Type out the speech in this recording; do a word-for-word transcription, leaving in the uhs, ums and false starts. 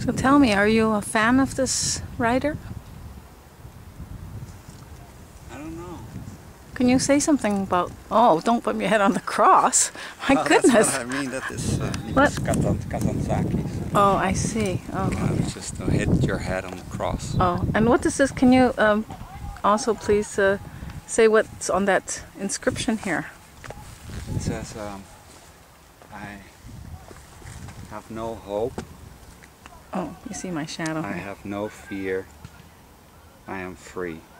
So tell me, are you a fan of this writer? I don't know. Can you say something about... Oh, don't put your head on the cross. My Oh, goodness. That's what I mean. That is uh, What? Kazan Kazantzakis. Oh, I see. Oh, Kind okay. of just uh, hit your head on the cross. Oh, and what is this? Can you um, also please uh, say what's on that inscription here? It says, um, I have no hope. Oh, you see my shadow. I have no fear. I am free.